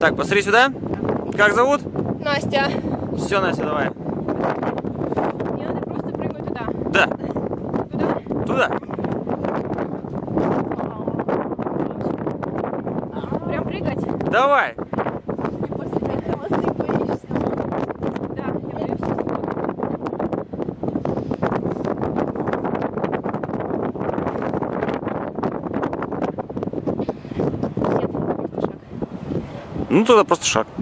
Так, посмотри сюда. Как зовут? Настя. Все, Настя, давай. Мне надо просто прыгнуть туда. Да. Туда? Туда. Прям прыгать? Давай. После этого ты боишься. Да, я боюсь. Нет, просто шаг. Ну, тогда просто шаг.